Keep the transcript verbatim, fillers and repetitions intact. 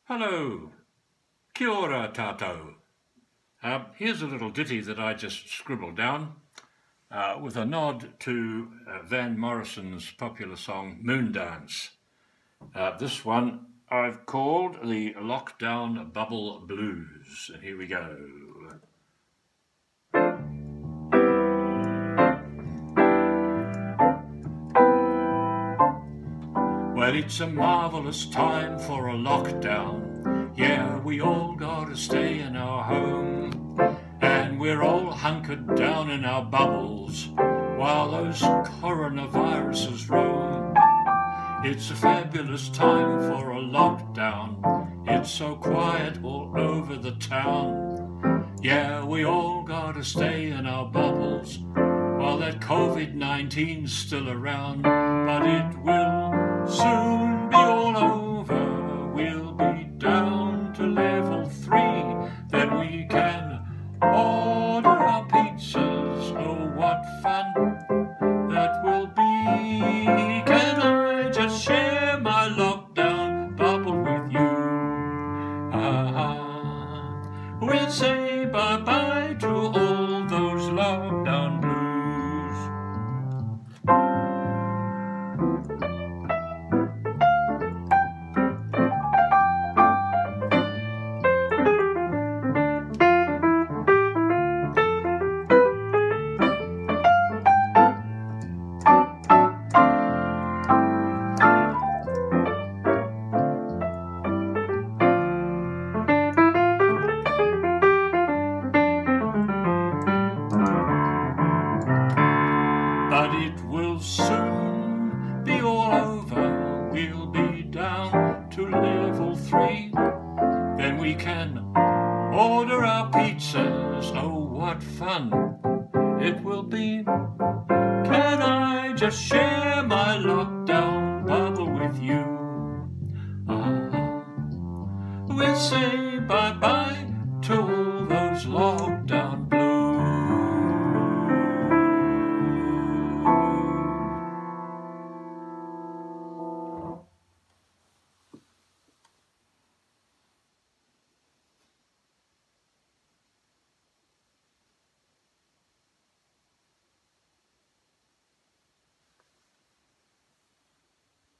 Hello, kia ora tātou. Uh, here's a little ditty that I just scribbled down uh, with a nod to uh, Van Morrison's popular song Moondance. Uh, this one I've called the Lockdown Bubble Blues, and here we go. Well, it's a marvellous time for a lockdown. Yeah, we all gotta stay in our home, and we're all hunkered down in our bubbles while those coronaviruses roam. It's a fabulous time for a lockdown. It's so quiet all over the town. Yeah, we all gotta stay in our bubbles while that COVID nineteen's still around. But it will soon be all over. We'll be down to level three. Then we can order our pizzas. Oh, what fun that will be. Can I just share my lockdown bubble with you? Ah, we'll say bye-bye to all those lockdown blues. But it will soon be all over. We'll be down to level three. Then we can order our pizzas. Oh, what fun it will be. Can I just share my lockdown bubble with you? Ah, we'll say bye-bye to all those lockdowns.